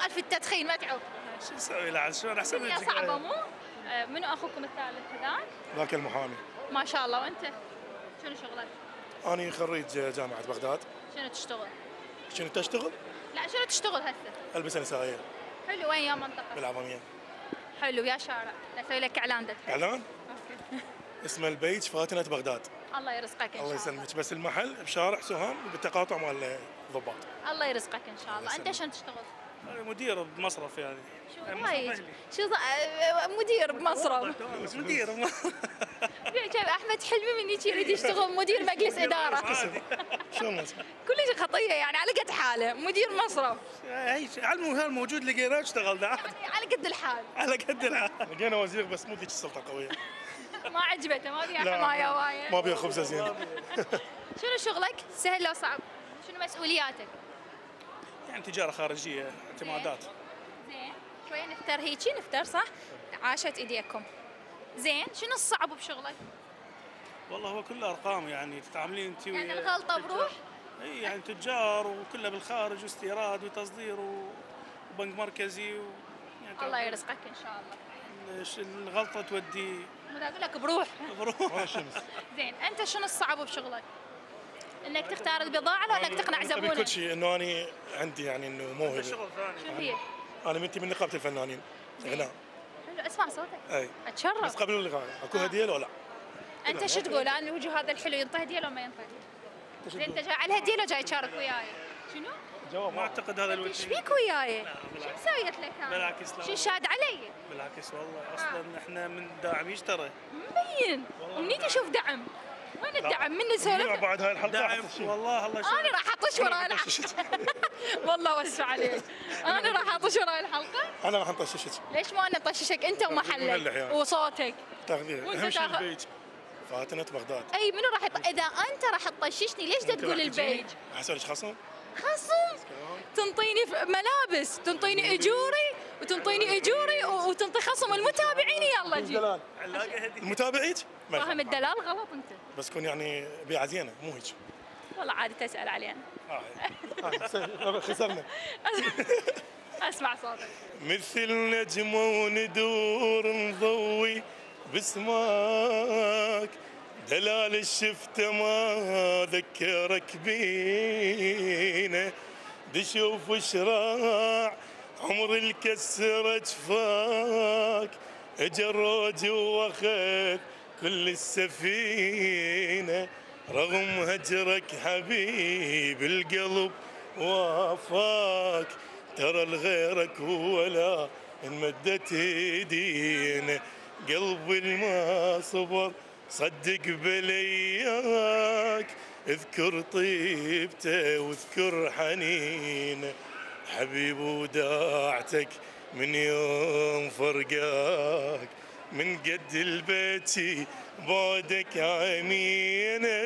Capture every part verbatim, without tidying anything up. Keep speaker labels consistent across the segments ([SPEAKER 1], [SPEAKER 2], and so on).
[SPEAKER 1] سالفه التدخين ما تعوف.
[SPEAKER 2] شو نسوي لا شلون احسن من
[SPEAKER 1] الدنيا صعبه مو؟ آه، منو اخوكم الثالث هذان؟
[SPEAKER 3] ذاك المحامي.
[SPEAKER 1] ما شاء الله. وانت شنو شغلك؟
[SPEAKER 3] أنا خريج جامعة بغداد.
[SPEAKER 1] شنو تشتغل؟
[SPEAKER 3] شنو تشتغل؟
[SPEAKER 1] لا شنو تشتغل هسه؟
[SPEAKER 3] ألبسة نسائية.
[SPEAKER 1] حلو. وين يا منطقة؟
[SPEAKER 3] بالعظمية.
[SPEAKER 1] حلو يا شارع. اسوي لك اعلان دك.
[SPEAKER 3] إعلان؟
[SPEAKER 1] اوكي.
[SPEAKER 3] اسمه البيج فاتنة بغداد.
[SPEAKER 1] الله يرزقك ان شاء
[SPEAKER 3] الله
[SPEAKER 1] الله.
[SPEAKER 3] يسلمك، بس المحل بشارع سوهان بالتقاطع مال الضباط.
[SPEAKER 1] الله يرزقك ان شاء الله.
[SPEAKER 3] الله
[SPEAKER 1] انت شنو تشتغل؟
[SPEAKER 2] مدير بمصرف يعني.
[SPEAKER 1] شو وايد شو ز- آه، مدير بمصرف.
[SPEAKER 2] مدير
[SPEAKER 1] شايف احمد حلمي من يجي يريد يشتغل مدير مجلس اداره.
[SPEAKER 3] شلون؟
[SPEAKER 1] كل شيء خطيه يعني على قد حاله مدير مصرف.
[SPEAKER 2] اي شيء على المهم موجود لقيناه اشتغلنا عادي
[SPEAKER 1] يعني على قد الحال.
[SPEAKER 2] على قد العالم.
[SPEAKER 3] لقينا وزير بس مو ذيك السلطة قوية.
[SPEAKER 1] ما عجبته ما فيها
[SPEAKER 3] لا،
[SPEAKER 1] حمايه وايد.
[SPEAKER 3] ما بيها خبزة زين.
[SPEAKER 1] شنو شغلك؟ سهل لو صعب؟ شنو مسؤولياتك؟
[SPEAKER 2] يعني تجاره خارجيه اعتمادات.
[SPEAKER 1] زين شوي نفتر هيجي نفتر صح؟ عاشت ايديكم. زين شنو الصعب بشغلك؟
[SPEAKER 2] والله هو كله ارقام يعني تتعاملين انت
[SPEAKER 1] يعني الغلطه بروح؟
[SPEAKER 2] اي يعني تجار وكله بالخارج واستيراد وتصدير وبنك مركزي و... يعني
[SPEAKER 1] الله يرزقك ان شاء الله.
[SPEAKER 2] الش- الغلطه تودي
[SPEAKER 1] مو اقول لك بروح.
[SPEAKER 2] بروح.
[SPEAKER 1] زين انت شنو الصعب بشغلك؟ انك تختار البضاعه ولا انك تقنع
[SPEAKER 3] أنا
[SPEAKER 1] زبونك؟
[SPEAKER 3] كل شيء إنه أنا عندي يعني إنه موهبة.
[SPEAKER 2] شغل ثاني.
[SPEAKER 1] شو هي؟
[SPEAKER 3] أنا منتي من نقابة الفنانين. غناء.
[SPEAKER 1] حلو اسمع صوتك.
[SPEAKER 3] أي. بس
[SPEAKER 1] اتشرف.
[SPEAKER 3] قبل اللقاء أكو هدية لو لا؟
[SPEAKER 1] انت شو تقول؟ انا الوجه هذا الحلو ينطي هديه لو ما ينطي؟ زين انت جاي على الهديه لو جاي تشارك وياي؟ شنو؟
[SPEAKER 3] جواب
[SPEAKER 2] ما اعتقد هذا
[SPEAKER 1] ايش
[SPEAKER 2] الوجه.
[SPEAKER 1] فيك وياي؟ شو مسويت لك انا؟
[SPEAKER 2] بالعكس لا
[SPEAKER 1] شو
[SPEAKER 2] والله.
[SPEAKER 1] شاد علي؟
[SPEAKER 2] بالعكس والله اصلا احنا من داعم يشترى.
[SPEAKER 1] مبين ومنين تشوف دعم؟ وين الدعم؟ من نسولف؟
[SPEAKER 3] بعد هاي الحلقة
[SPEAKER 2] داعم
[SPEAKER 3] أحط شيء.
[SPEAKER 2] والله الله
[SPEAKER 1] انا
[SPEAKER 2] يشفيك.
[SPEAKER 1] راح اطش وراي الحلقه. والله وسع عليك. انا راح اطش وراي الحلقه.
[SPEAKER 3] أنا راح نطششك.
[SPEAKER 1] ليش ما انا اطششك انت
[SPEAKER 3] مهلح
[SPEAKER 1] ومحلك
[SPEAKER 3] يعني.
[SPEAKER 1] وصوتك؟
[SPEAKER 3] تغذية
[SPEAKER 1] وأنت
[SPEAKER 3] أهم شيء
[SPEAKER 1] تاخذ-
[SPEAKER 3] البيج فاتنة بغداد.
[SPEAKER 1] اي منو راح يط... اذا انت راح تطششني ليش دا تقول البيج؟
[SPEAKER 3] أحسن لك خصم؟
[SPEAKER 1] خصم تنطيني ف- ملابس تنطيني اجوري وتنطيني اجوري و- وتنطي خصم المتابعين يلا جي.
[SPEAKER 3] دلال.
[SPEAKER 2] علاقه هديه.
[SPEAKER 3] المتابعين؟ ما
[SPEAKER 1] فاهم
[SPEAKER 3] يخالف.
[SPEAKER 1] الدلال غلط انت.
[SPEAKER 3] بس كون يعني بيعة زينة مو هيك.
[SPEAKER 1] والله عادي تسال علينا.
[SPEAKER 3] آه. آه. خسرنا.
[SPEAKER 1] اسمع صوتك.
[SPEAKER 3] مثل نجمة وندور نضوي بسماك دلال الشفته ما ذكرك بينا دشوف شراع عمر الكسرة جفاك اجروج واخذ كل السفينة رغم هجرك حبيب القلب وافاك ترى لغيرك ولا انمدت ايدينا قلبي الما صبر صدق بلياك اذكر طيبته واذكر حنينه حبيب وداعتك من يوم فرقاك من قد البيتي بعدك عمينه.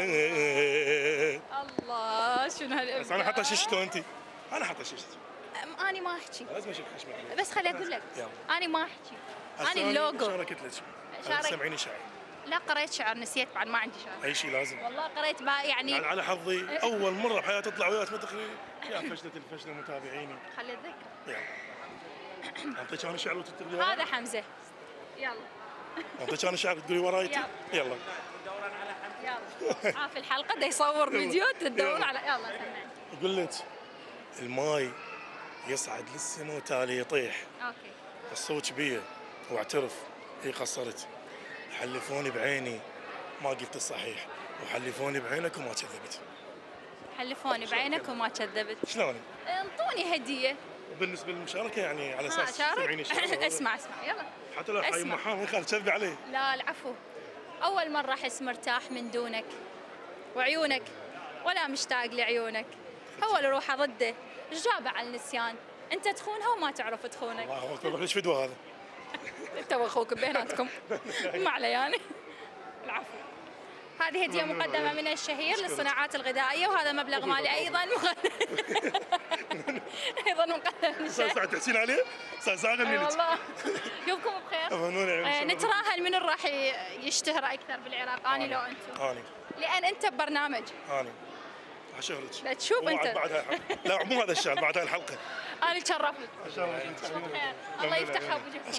[SPEAKER 1] الله شنو هالابداع.
[SPEAKER 3] بس انا حاطه ششته انت. انا حاطه ششته.
[SPEAKER 1] أم- انا ما احكي
[SPEAKER 3] لازم اشوف خشمك.
[SPEAKER 1] بس خلي اقول لك
[SPEAKER 3] يلا.
[SPEAKER 1] انا ما احكي. انا اللوجو.
[SPEAKER 3] شاركت لك.
[SPEAKER 1] شارك-
[SPEAKER 3] سمعيني شعر.
[SPEAKER 1] لا قريت شعر نسيت بعد ما عندي شعر.
[SPEAKER 3] اي شيء لازم.
[SPEAKER 1] والله قريت بقى يعني.
[SPEAKER 3] يعني على حظي اول مره بحياتي اطلع وياك ما تدخلي يا فشله الفشله متابعيني.
[SPEAKER 1] خلي الذكر.
[SPEAKER 3] يلا. اعطيك انا شعر وتتقولي
[SPEAKER 1] هذا
[SPEAKER 3] وراي.
[SPEAKER 1] حمزه. يلا
[SPEAKER 3] اعطيك انا شعر تقولي وراي.
[SPEAKER 1] يلا.
[SPEAKER 3] يلا.
[SPEAKER 1] يلا. اه في الحلقه ده يصور فيديو تدورون
[SPEAKER 3] يلا.
[SPEAKER 1] على يلا سمعني.
[SPEAKER 3] يقول لك الماي يصعد للسما وتالي يطيح.
[SPEAKER 1] اوكي.
[SPEAKER 3] الصوت بيه واعترف هي قصرت حلفوني بعيني ما قلت الصحيح وحلفوني بعينك وما كذبت.
[SPEAKER 1] حلفوني بعينك وما كذبت.
[SPEAKER 3] شلون؟
[SPEAKER 1] انطوني هديه.
[SPEAKER 3] بالنسبه للمشاركه يعني على
[SPEAKER 1] ها
[SPEAKER 3] اساس
[SPEAKER 1] شارك.
[SPEAKER 3] سمعيني شعر.
[SPEAKER 1] اسمع اسمع يلا.
[SPEAKER 3] حتى لو حي
[SPEAKER 1] اسمع.
[SPEAKER 3] محامي خالد كذبي عليه.
[SPEAKER 1] لا العفو. اول مره احس مرتاح من دونك وعيونك ولا مشتاق لعيونك. هو اللي روحه ضده ايش جابه على النسيان. انت تخونها وما تعرف تخونك.
[SPEAKER 3] الله اكبر ليش فدوه هذا؟
[SPEAKER 1] انت واخوك بيناتكم. ما علي يعني. العفو. هذه هدية مقدمة من الشهير للصناعات الغذائية وهذا مبلغ مالي أيضا مقدم. أيضا مقدم من
[SPEAKER 3] استاذ
[SPEAKER 1] الشهير.
[SPEAKER 3] سعد تحسين عليه؟ استاذ سعد
[SPEAKER 1] اي
[SPEAKER 3] اللي
[SPEAKER 1] والله. يومكم بخير.
[SPEAKER 3] ممنون يا
[SPEAKER 1] آه،
[SPEAKER 3] عمي.
[SPEAKER 1] نتراهن من راح ي- يشتهر أكثر بالعراق أني لو أنتم.
[SPEAKER 3] اني
[SPEAKER 1] لأن أنت ببرنامج.
[SPEAKER 3] اني اشهرك.
[SPEAKER 1] لا تشوف
[SPEAKER 3] وبعد-
[SPEAKER 1] انت.
[SPEAKER 3] بعد هاي الحلقه. لا مو هذا الشهر، بعد هاي الحلقه
[SPEAKER 1] انا تشرفت.
[SPEAKER 3] ان شاء الله.
[SPEAKER 1] الله يفتحها بوجهكم.